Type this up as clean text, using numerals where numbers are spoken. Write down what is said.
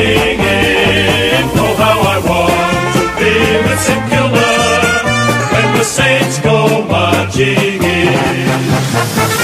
marching in. Oh, how I want to be with St. Kilda when the saints go marching in.